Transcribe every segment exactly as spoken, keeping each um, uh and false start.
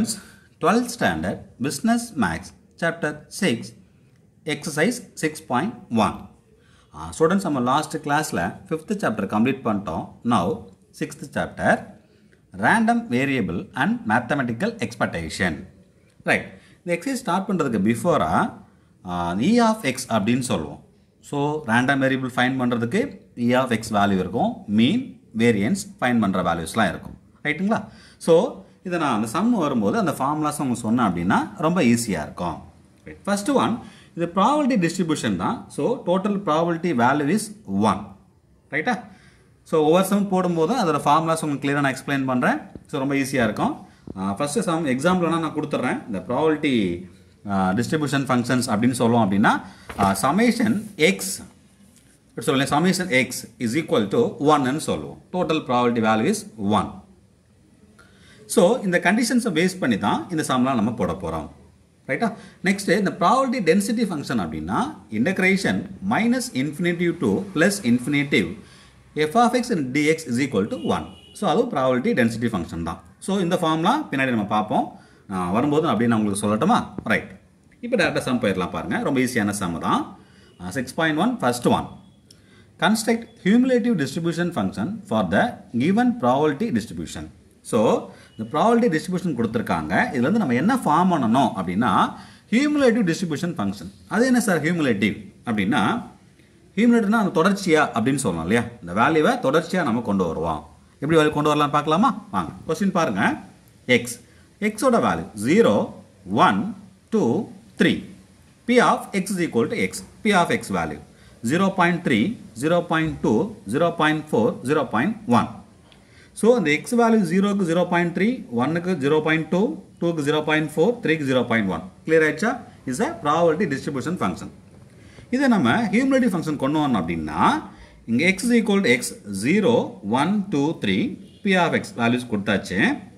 twelfth standard business maths chapter six exercise six point one. uh, students நம்ம last class la fifth chapter complete பண்ணிட்டோம். Now sixth chapter random variable and mathematical expectation. Right, இந்த exercise start பண்றதுக்கு before uh, e of x அப்படின்னு சொல்லுவோம். So random variable find பண்றதுக்கு e of x value இருக்கும், mean variance find பண்ற valuesலாம் இருக்கும். ரைட்டுங்களா? ஸோ இதை நான் அந்த சம் வரும்போது அந்த ஃபார்முலாஸ் அவங்க சொன்னேன் அப்படின்னா ரொம்ப ஈஸியாக இருக்கும். ஃபர்ஸ்ட் ஒன், இது ப்ராபபிலிட்டி டிஸ்ட்ரிபியூஷன் தான். So total probability value is one. ரைட்டா? ஸோ ஒவ்வொரு சம் போடும்போது அதோட ஃபார்முலாஸ் உங்களுக்கு கிளியராக நான் எக்ஸ்பிளைன் பண்ணுறேன். ஸோ ரொம்ப ஈஸியாக இருக்கும். ஃபஸ்ட்டு சம் எக்ஸாம்பிள்னா நான் கொடுத்துட்றேன். இந்த ப்ராபபிலிட்டி டிஸ்ட்ரிபியூஷன் ஃபங்க்ஷன்ஸ் அப்படின்னு சொல்லுவோம் அப்படின்னா சமேஷன் எக்ஸ் சொல்லுங்கள், summation x is equal to ஒன்னு சொல்லுவோம். Total probability value is one. So இந்த கண்டிஷன்ஸை பேஸ் பண்ணி தான் இந்த சம்லாம் நம்ம போட போகிறோம். ரைட்டா? நெக்ஸ்ட் இந்த ப்ராபபிலிட்டி டென்சிட்டி ஃபங்க்ஷன் அப்படின்னா integration minus infinitive to plus infinitive f of x and dx is equal to one. So அதுவும் ப்ராபபிலிட்டி டென்சிட்டி ஃபங்க்ஷன் தான். ஸோ இந்த ஃபார்ம்லாம் பின்னாடி நம்ம பார்ப்போம். வரும்போது அப்படின்னு நான் உங்களுக்கு சொல்லட்டுமா? ரைட், இப்போ டேரக்டாக சம் போயிடலாம். பாருங்கள், ரொம்ப ஈஸியான சம் தான். Six point one first one, construct cumulative distribution function for the given probability distribution. So இந்த ப்ராபபிலிட்டி டிஸ்ட்ரிபியூஷன் கொடுத்துருக்காங்க. இதில் வந்து நம்ம என்ன ஃபார்ம் பண்ணணும் அப்படின்னா ஹியூமுலேட்டிவ் டிஸ்ட்ரிபியூஷன் ஃபங்க்ஷன். அது என்ன சார் ஹியூமுலேட்டிவ் அப்படின்னா? ஹியூமுலேட்டிவ்னா அந்த தொடர்ச்சியாக அப்படின்னு சொல்லலாம் இல்லையா? இந்த வேல்யூவை தொடர்ச்சியாக நம்ம கொண்டு வருவோம். எப்படி வேல்யூ கொண்டு வரலாம் பார்க்கலாமா? வாங்க, கொஸ்டின் பாருங்கள். எக்ஸ் எக்ஸோட value zero one two three. P of x is equal to x. P of x value zero point three, zero point two, zero point four, zero point one. So அந்த x value ஜீரோக்கு zero point three, ஒன்னுக்கு zero point two, டூக்கு zero point four, த்ரீக்கு zero point one. Clear ஆயிடுச்சா? Is a probability distribution function. இதை நம்ம cumulative function கொண்டு வரணும் அப்படின்னா இங்கே x is equal to x, zero one two three, P of x values கொடுத்தாச்சு.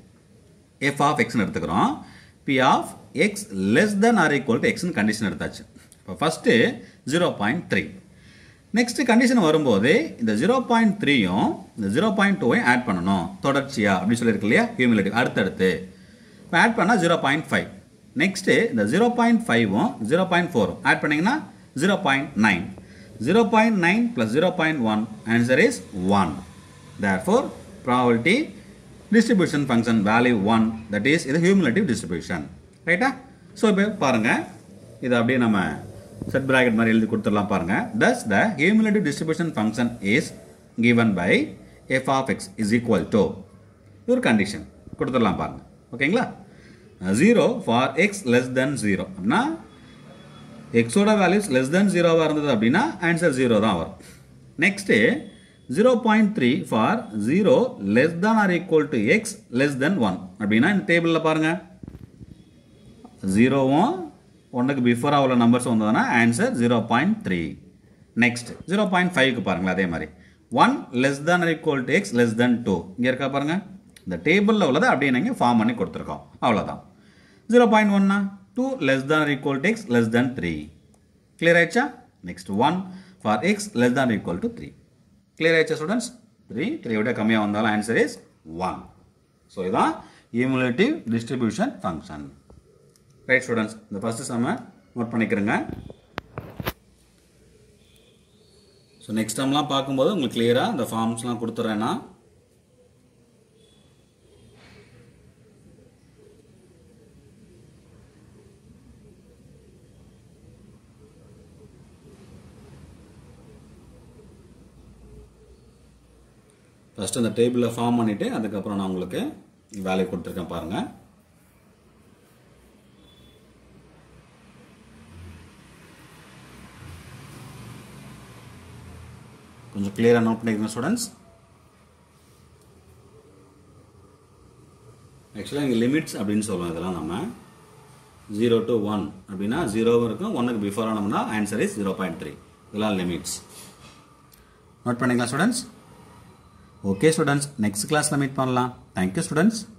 எஃப் ஆஃப் எக்ஸ்னு எடுத்துக்கிறோம். P of x less than or equal to எக்ஸ்னு கண்டிஷன் எடுத்தாச்சு. இப்போ first zero point three. Next condition வரும்போது இந்த ஜீரோ பாயிண்ட் த்ரீயும் இந்த ஜீரோ பாயிண்ட் டூவையும் ஆட் பண்ணணும் தொடர்ச்சியா அப்படின்னு சொல்லியிருக்கு இல்லையா? ஹியூமுலேட்டிவ் அடுத்தடுத்து இப்போ ஆட் பண்ணால் ஜீரோ பாயிண்ட் ஃபைவ். நெக்ஸ்ட்டு இந்த ஜீரோ பாயிண்ட் ஃபைவும் ஜீரோ பாயிண்ட் ஃபோரும் ஆட் பண்ணிங்கன்னா zero point nine. Zero point nine plus zero point one, answer is one. Therefore probability distribution function value one, that is இது cumulative distribution. ரைட்டா? So இப்போ பாருங்கள், இதை அப்படியே நம்ம செட் பிராக்கெட் மாதிரி எழுதி கொடுத்துடலாம். பாருங்க. Thus the cumulative distribution function is given by f of x is equal to ஒரு கண்டிஷன் கொடுத்துடலாம். பாருங்க, ஓகேங்களா? Zero for x less than zero அப்படின்னா எக்ஸோட வேல்யூஸ் லெஸ் தென் ஜீரோவாக இருந்தது அப்படின்னா ஆன்சர் ஜீரோ தான் வரும். Next zero point three for zero less than or equal to x less than one அப்படின்னா இந்த டேபிளில் பாருங்கள் ஜீரோவும் ஒன்றுக்கு பிஃபோராக உள்ள நம்பர்ஸ் வந்ததுன்னா answer zero point three. Next zero point ஃபைவ்க்கு பாருங்களா அதே மாதிரி one less than equal to x less than two. இங்கே இருக்கா பாருங்கள், இந்த டேபிளில் உள்ளதை அப்படியே நீங்கள் ஃபார்ம் பண்ணி கொடுத்துருக்கோம். அவ்வளோதான். ஜீரோ பாயிண்ட் ஒன்னா two less than equal to x less than three. Clear ஆயிடுச்சா? Next one for x less than equal to three. Clear ஆயிடுச்சா ஸ்டூடெண்ட்ஸ்? த்ரீ த்ரீ விட கம்மியாக வந்தாலும் ஆன்சர் இஸ் ஒன். ஸோ இதுதான் cumulative distribution function. Right students, இந்த first சம்மை note பண்ணிக்கிறேங்க. So next டைம்லாம் பார்க்கும்போது உங்களுக்கு கிளியராக இந்த ஃபார்ம்ஸ்லாம் கொடுத்துட்றேன்னா ஃபஸ்ட்டு அந்த டேபிளில் ஃபார்ம் பண்ணிவிட்டு அதுக்கப்புறம் நான் உங்களுக்கு வேல்யூ கொடுத்துருக்கேன் பாருங்கள். கொஞ்சம் கிளியராக நோட் பண்ணிக்கிறேன் ஸ்டூடெண்ட்ஸ். ஆக்சுவலாக இங்கே லிமிட்ஸ் அப்படின்னு சொல்லுவோம். இதெல்லாம் நம்ம ஜீரோ டு ஒன் அப்படின்னா ஜீரோவும் இருக்கும், ஒன்னுக்கு பிஃபோர் ஆனோம்னா answer is zero point three. இதெல்லாம் லிமிட்ஸ். நோட் பண்ணிக்கலாம் ஸ்டூடெண்ட்ஸ். ஓகே ஸ்டூடெண்ட்ஸ், நெக்ஸ்ட் கிளாஸில் மீட் பண்ணலாம். Thank you students.